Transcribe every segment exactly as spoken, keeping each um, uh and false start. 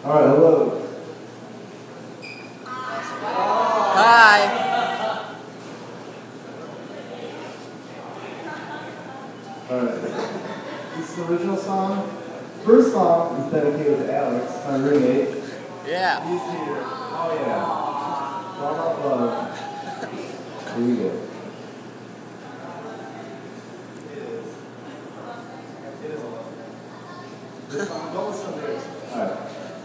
All right, hello. Hi. All right. This is the original song. First song is dedicated to Alex, my roommate. Yeah. He's here. Oh yeah. All about love. Here we go. It is. It is a love. This song, don't listen to lyrics. All right.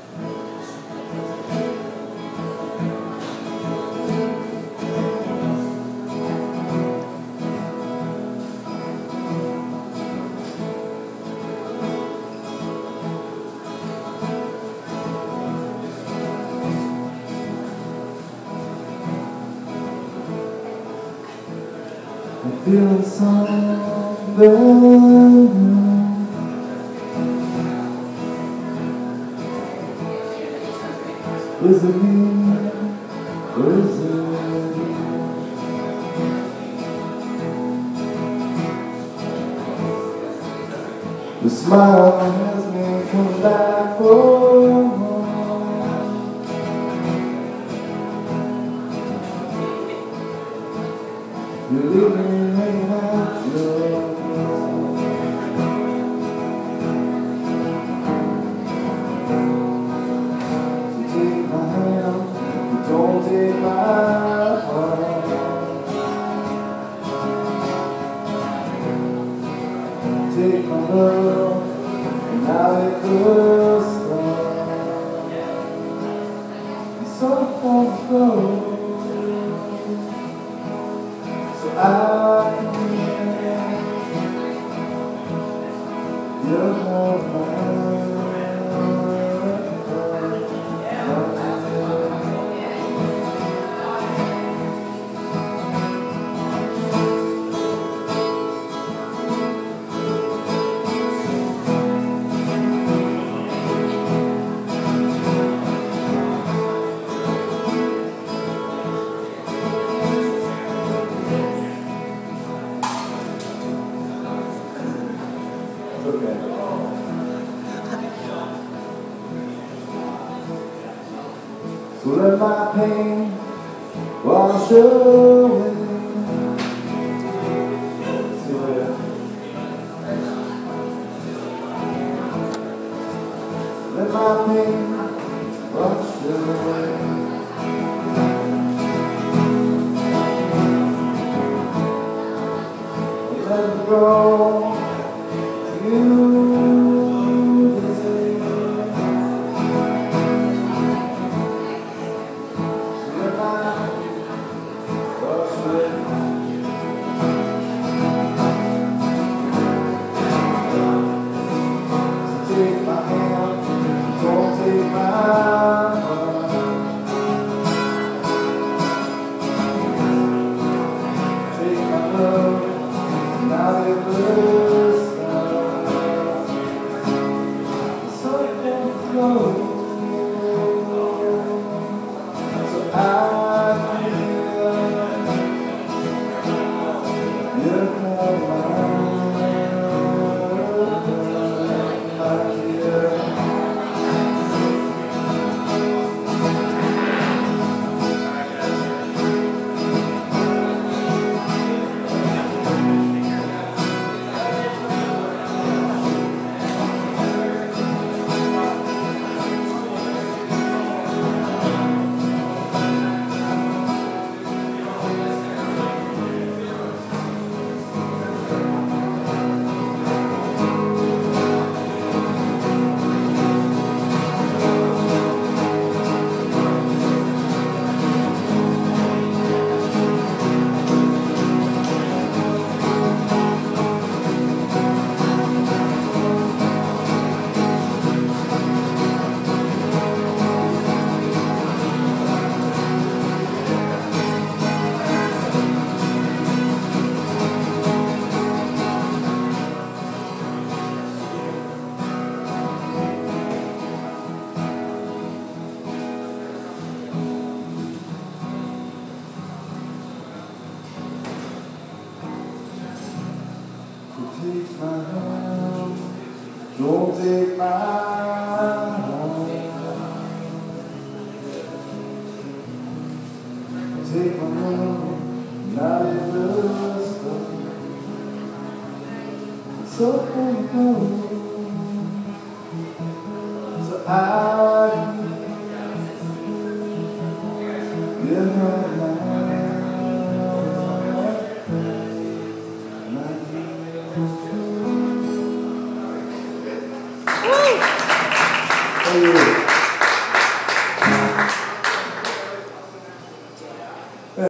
I feel something. Is it me, or is it you? The smile has me come back for more. You leave me hanging out your don't take my heart. Take my love, and now it could start. It's so far to go, so I you're not mine. Okay. So let my pain wash away. See you later. Let my pain wash away. Let it go. You say, let my wash away. So take my hand, don't take my heart. Take my love, now they will start. So close, so I feel you're not mine, my dear. Take my hand, don't take my hand. Now you will stop. So come home. So I give my life. Thank you.